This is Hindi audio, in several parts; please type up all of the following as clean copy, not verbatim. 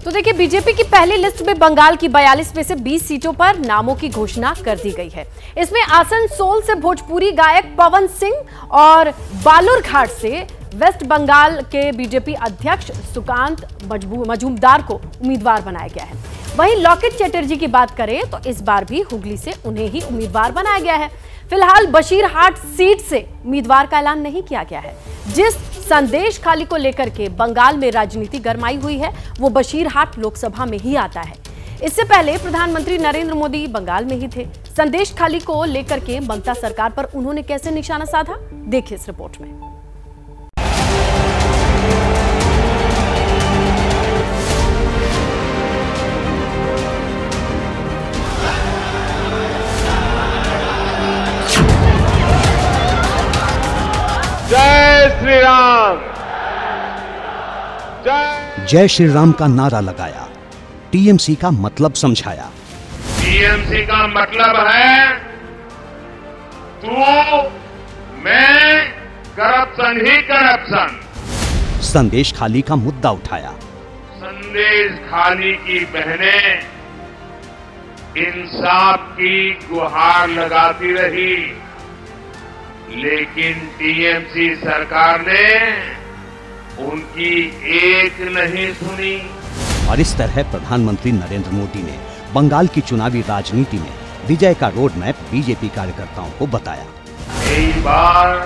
तो देखिए, बीजेपी की पहली लिस्ट में बंगाल की 42 में से 20 सीटों पर नामों की घोषणा कर दी गई है। इसमें आसनसोल से भोजपुरी गायक पवन सिंह और बालूरघाट से वेस्ट बंगाल के बीजेपी अध्यक्ष सुकांत मजूमदार को उम्मीदवार बनाया गया है। वहीं लॉकेट चटर्जी की बात करें तो इस बार भी हुगली से उन्हें ही उम्मीदवार बनाया गया है। फिलहाल बशीरहाट सीट से उम्मीदवार का ऐलान नहीं किया गया है। जिस संदेश खाली को लेकर के बंगाल में राजनीति गरमाई हुई है, वो बशीरहाट लोकसभा में ही आता है। इससे पहले प्रधानमंत्री नरेंद्र मोदी बंगाल में ही थे। संदेश खाली को लेकर के ममता सरकार पर उन्होंने कैसे निशाना साधा, देखिए इस रिपोर्ट में। जय श्री राम, जय श्री राम का नारा लगाया, टीएमसी का मतलब समझाया। टीएमसी का मतलब है तू, मैं, करप्शन ही करप्शन। संदेश खाली का मुद्दा उठाया। संदेश खाली की बहनें इंसाफ की गुहार लगाती रही, लेकिन टीएमसी सरकार ने उनकी एक नहीं सुनी। और इस तरह प्रधानमंत्री नरेंद्र मोदी ने बंगाल की चुनावी राजनीति में विजय का रोड मैप बीजेपी कार्यकर्ताओं को बताया। एक बार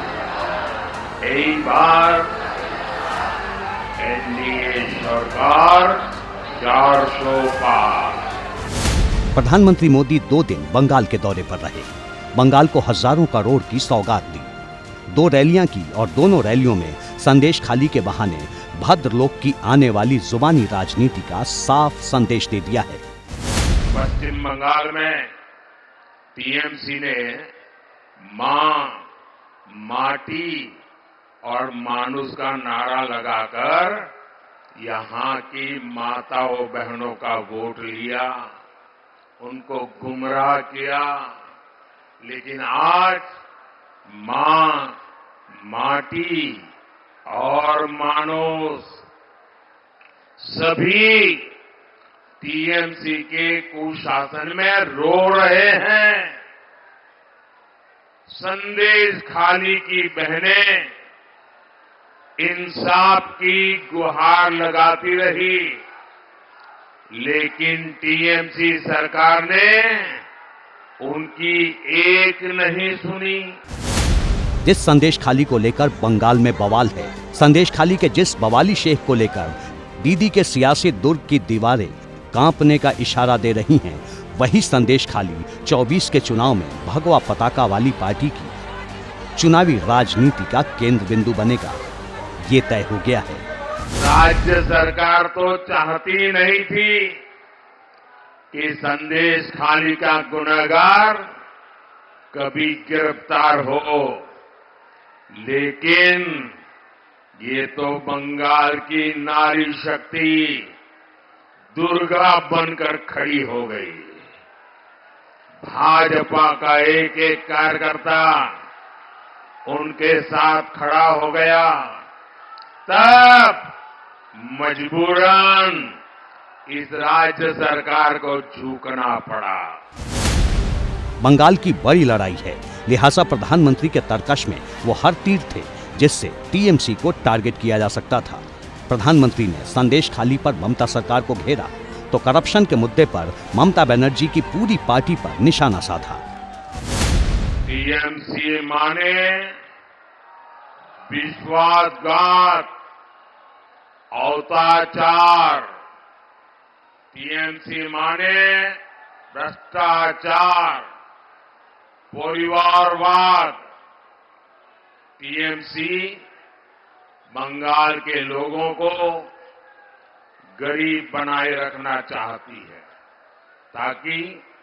एनडीए सरकार 400 पार। प्रधानमंत्री मोदी 2 दिन बंगाल के दौरे पर रहे। बंगाल को हजारों करोड़ की सौगात दी। 2 रैलियां की और दोनों रैलियों में संदेश खाली के बहाने भद्रलोक की आने वाली जुबानी राजनीति का साफ संदेश दे दिया है। पश्चिम बंगाल में टीएमसी ने मां, माटी और मानुष का नारा लगाकर यहां की माताओं बहनों का वोट लिया, उनको गुमराह किया। लेकिन आज मां, माटी और मानुष सभी टीएमसी के कुशासन में रो रहे हैं। संदेश खाली की बहनें इंसाफ की गुहार लगाती रही, लेकिन टीएमसी सरकार ने उनकी एक नहीं सुनी। जिस संदेश खाली को लेकर बंगाल में बवाल है, संदेश खाली के जिस बवाली शेख को लेकर दीदी के सियासी दुर्ग की दीवारें कांपने का इशारा दे रही हैं, वही संदेश खाली 24 के चुनाव में भगवा पताका वाली पार्टी की चुनावी राजनीति का केंद्र बिंदु बनेगा, ये तय हो गया है। राज्य सरकार तो चाहती नहीं थी कि संदेश खाली का गुनहगार कभी गिरफ्तार हो, लेकिन ये तो बंगाल की नारी शक्ति दुर्गा बनकर खड़ी हो गई। भाजपा का एक एक कार्यकर्ता उनके साथ खड़ा हो गया, तब मजबूरन इस राज्य सरकार को झुकना पड़ा। बंगाल की बड़ी लड़ाई है, लिहाजा प्रधानमंत्री के तर्कश में वो हर तीर थे जिससे टीएमसी को टारगेट किया जा सकता था। प्रधानमंत्री ने संदेश खाली पर ममता सरकार को घेरा तो करप्शन के मुद्दे पर ममता बनर्जी की पूरी पार्टी पर निशाना साधा। टीएमसी माने विश्वासघात, अत्याचार, टीएमसी माने भ्रष्टाचार, परिवारवाद। टीएमसी बंगाल के लोगों को गरीब बनाए रखना चाहती है ताकि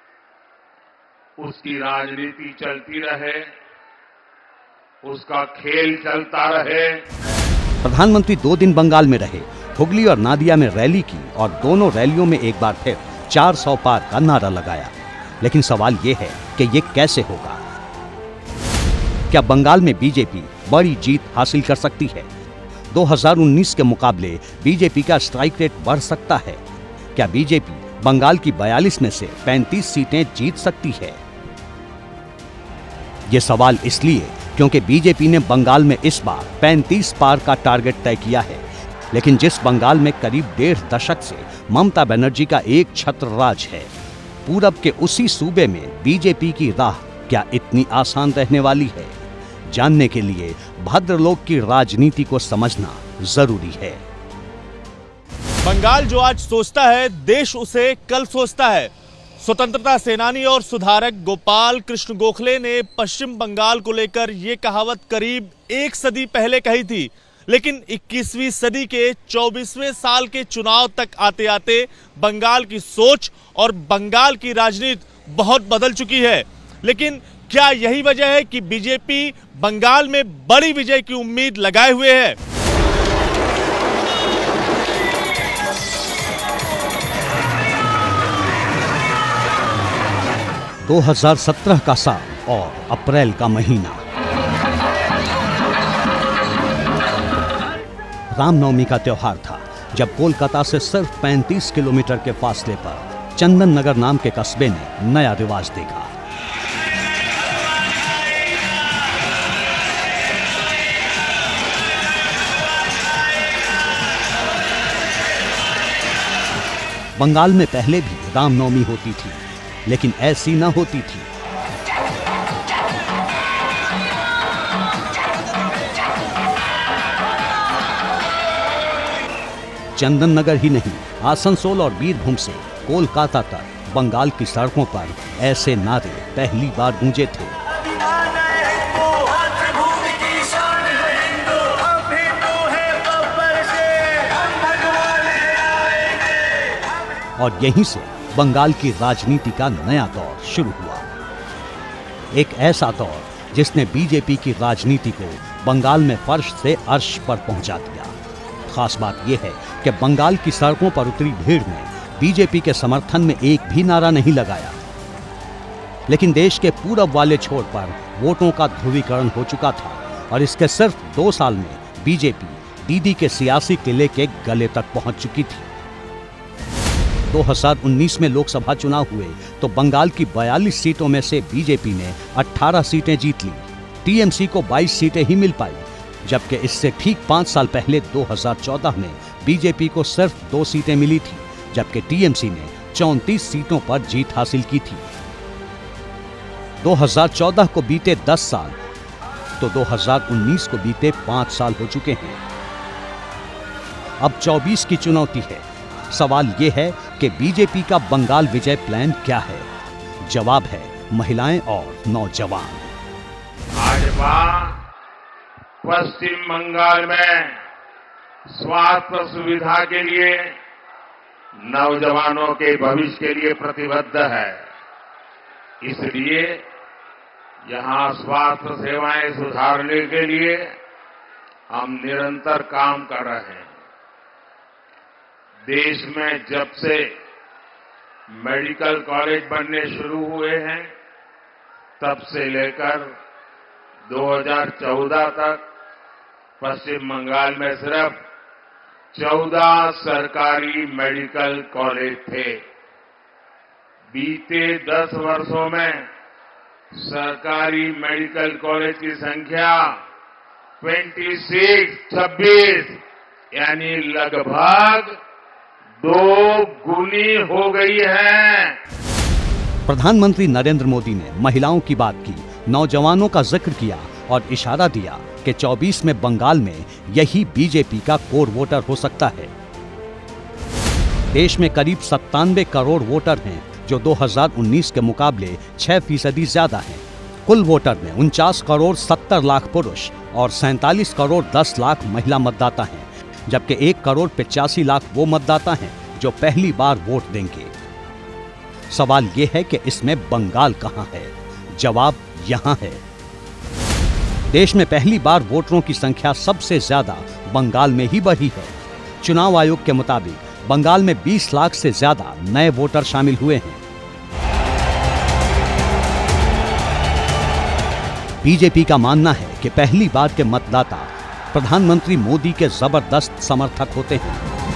उसकी राजनीति चलती रहे, उसका खेल चलता रहे। प्रधानमंत्री 2 दिन बंगाल में रहे, हुगली और नादिया में रैली की और दोनों रैलियों में एक बार फिर 400 पार का नारा लगाया। लेकिन सवाल ये है कि ये कैसे होगा? क्या बंगाल में बीजेपी बड़ी जीत हासिल कर सकती है? 2019 के मुकाबले बीजेपी का स्ट्राइक रेट बढ़ सकता है? क्या बीजेपी बंगाल की 42 में से 35 सीटें जीत सकती है? ये सवाल इसलिए क्योंकि बीजेपी ने बंगाल में इस बार 35 पार का टारगेट तय किया है, लेकिन जिस बंगाल में करीब 1.5 दशक से ममता बनर्जी का एक छत्र राज है, पूरब के उसी सूबे में बीजेपी की राह क्या इतनी आसान रहने वाली है? जानने के लिए भद्रलोक की राजनीति को समझना जरूरी है। बंगाल जो आज सोचता है, देश उसे कल सोचता है। स्वतंत्रता सेनानी और सुधारक गोपाल कृष्ण गोखले ने पश्चिम बंगाल को लेकर यह कहावत करीब 1 सदी पहले कही थी, लेकिन 21वीं सदी के 24वें साल के चुनाव तक आते आते बंगाल की सोच और बंगाल की राजनीति बहुत बदल चुकी है। लेकिन क्या यही वजह है कि बीजेपी बंगाल में बड़ी विजय की उम्मीद लगाए हुए है? – 2017 का साल और अप्रैल का महीना। रामनवमी का त्योहार था जब कोलकाता से सिर्फ 35 किलोमीटर के फासले पर चंदन नगर नाम के कस्बे ने नया रिवाज देखा। बंगाल में पहले भी रामनवमी होती थी, लेकिन ऐसी न होती थी। चंदन नगर ही नहीं, आसनसोल और बीरभूम से कोलकाता तक बंगाल की सड़कों पर ऐसे नारे पहली बार गूंजे थे। और यहीं से बंगाल की राजनीति का नया दौर शुरू हुआ। एक ऐसा दौर जिसने बीजेपी की राजनीति को बंगाल में फर्श से अर्श पर पहुंचा दिया। खास बात यह है कि बंगाल की सड़कों पर उतरी भीड़ ने बीजेपी के समर्थन में एक भी नारा नहीं लगाया, लेकिन देश के पूरब वाले छोर पर वोटों का ध्रुवीकरण हो चुका था और इसके सिर्फ 2 साल में बीजेपी दीदी के सियासी किले के गले तक पहुंच चुकी थी। 2019 में लोकसभा चुनाव हुए तो बंगाल की 42 सीटों में से बीजेपी ने 18 सीटें जीत ली। टीएमसी को 22 सीटें ही मिल पाई, जबकि इससे ठीक 5 साल पहले 2014 में बीजेपी को सिर्फ 2 सीटें मिली थी, जबकि टीएमसी ने 34 सीटों पर जीत हासिल की थी। 2014 को बीते 10 साल तो 2019 को बीते 5 साल हो चुके हैं। अब 24 की चुनौती है। सवाल यह है कि बीजेपी का बंगाल विजय प्लान क्या है? जवाब है महिलाएं और नौजवान। भाजपा पश्चिम बंगाल में स्वास्थ्य सुविधा के लिए, नौजवानों के भविष्य के लिए प्रतिबद्ध है। इसलिए यहां स्वास्थ्य सेवाएं सुधारने के लिए हम निरंतर काम कर रहे हैं। देश में जब से मेडिकल कॉलेज बनने शुरू हुए हैं, तब से लेकर 2014 तक पश्चिम बंगाल में सिर्फ 14 सरकारी मेडिकल कॉलेज थे। बीते 10 वर्षों में सरकारी मेडिकल कॉलेज की संख्या 26 यानी लगभग 2 गुनी हो गई है। प्रधानमंत्री नरेंद्र मोदी ने महिलाओं की बात की, नौजवानों का जिक्र किया और इशारा दिया कि 24 में बंगाल में यही बीजेपी का कोर वोटर हो सकता है। देश में करीब 97 करोड़ वोटर हैं, जो 2019 के मुकाबले 6% ज्यादा हैं। कुल वोटर में 49 करोड़ 70 लाख पुरुष और 47 करोड़ 10 लाख महिला मतदाता हैं, जबकि 1 करोड़ 85 लाख वो मतदाता हैं जो पहली बार वोट देंगे। सवाल यह है कि इसमें बंगाल कहां है? जवाब यहां है। देश में पहली बार वोटरों की संख्या सबसे ज्यादा बंगाल में ही बढ़ी है। चुनाव आयोग के मुताबिक बंगाल में 20 लाख से ज्यादा नए वोटर शामिल हुए हैं। बीजेपी का मानना है कि पहली बार के मतदाता प्रधानमंत्री मोदी के जबरदस्त समर्थक होते हैं।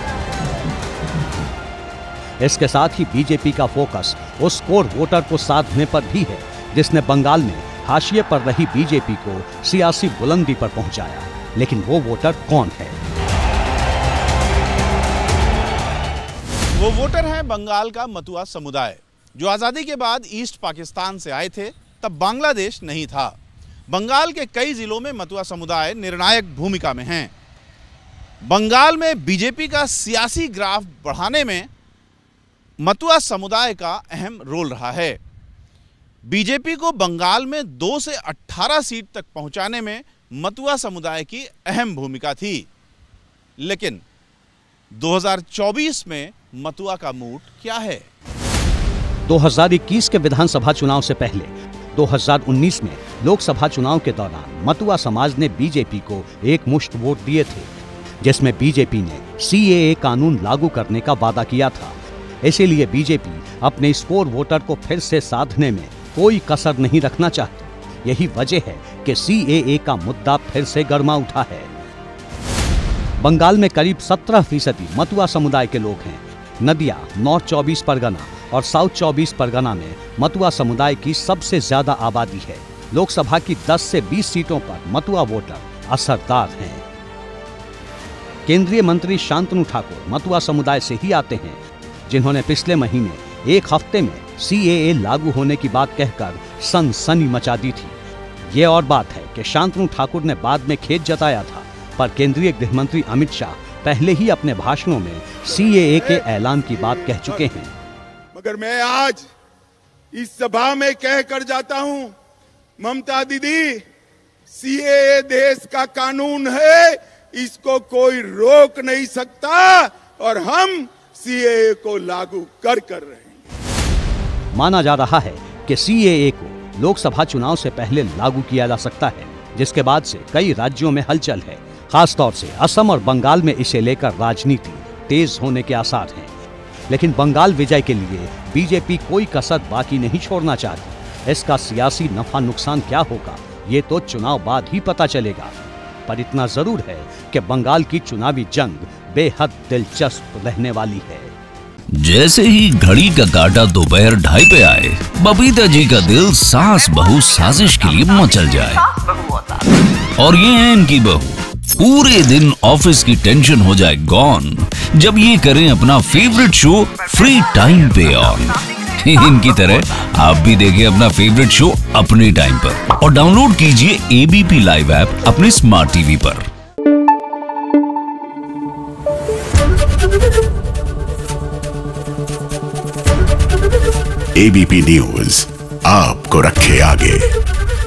इसके साथ ही बीजेपी का फोकस उस कोर वोटर को साधने पर भी है जिसने बंगाल में हाशिए पर रही बीजेपी को सियासी बुलंदी पर पहुंचाया। लेकिन वो वोटर कौन है? वो वोटर है बंगाल का मतुआ समुदाय, जो आज़ादी के बाद ईस्ट पाकिस्तान से आए थे। तब बांग्लादेश नहीं था। बंगाल के कई जिलों में मतुआ समुदाय निर्णायक भूमिका में हैं। बंगाल में बीजेपी का सियासी ग्राफ बढ़ाने में मतुआ समुदाय का अहम रोल रहा है। बीजेपी को बंगाल में 2 से 18 सीट तक पहुंचाने में मतुआ समुदाय की अहम भूमिका थी। लेकिन 2024 में मतुआ का मूड क्या है? 2021 के विधानसभा चुनाव से पहले 2019 में लोकसभा चुनाव के दौरान मतुआ समाज ने बीजेपी को एक मुश्त वोट दिए थे, जिसमें बीजेपी ने सीएए कानून लागू करने का वादा किया था। इसीलिए बीजेपी अपने स्कोर वोटर को फिर से साधने में कोई कसर नहीं रखना चाहती। यही वजह है कि सीएए का मुद्दा फिर से गर्मा उठा है। बंगाल में करीब 17% मतुआ समुदाय के लोग हैं। नदिया, नॉर्थ 24 परगना और साउथ 24 परगना में मतुआ समुदाय की सबसे ज्यादा आबादी है। लोकसभा की 10 से 20 सीटों पर मतुआ वोटर असरदार हैं। केंद्रीय मंत्री शांतनु ठाकुर मतुआ समुदाय से ही आते हैं, जिन्होंने पिछले महीने एक हफ्ते में सीएए लागू होने की बात कहकर सनसनी मचा दी थी। ये और बात है कि शांतनु ठाकुर ने बाद में खेद जताया था, पर केंद्रीय गृह मंत्री अमित शाह पहले ही अपने भाषणों में सीएए के ऐलान की बात कह चुके हैं। मगर मैं आज इस सभा में कह कर जाता हूं, ममता दीदी, सीएए देश का कानून है, इसको कोई रोक नहीं सकता और हम सीएए को लागू कर रहे हैं। माना जा रहा है कि सीएए को लोकसभा चुनाव से पहले लागू किया जा सकता है, जिसके बाद से कई राज्यों में हलचल है। खासतौर से असम और बंगाल में इसे लेकर राजनीति तेज होने के आसार हैं। लेकिन बंगाल विजय के लिए बीजेपी कोई कसर बाकी नहीं छोड़ना चाहती। इसका सियासी नफा नुकसान क्या होगा, ये तो चुनाव बाद ही पता चलेगा। पर इतना जरूर है कि बंगाल की चुनावी जंग बेहद दिलचस्प रहने वाली है। जैसे ही घड़ी का काटा दोपहर 2:30 पे आए, बबीता जी का दिल सास बहू साजिश के लिए मचल जाए। और ये है इनकी बहू, पूरे दिन ऑफिस की टेंशन हो जाए गॉन जब ये करें अपना फेवरेट शो फ्री टाइम पे ऑन। इनकी तरह आप भी देखें अपना फेवरेट शो अपने टाइम पर और डाउनलोड कीजिए एबीपी लाइव ऐप अपने स्मार्ट टीवी पर। एबीपी न्यूज आपको रखे आगे।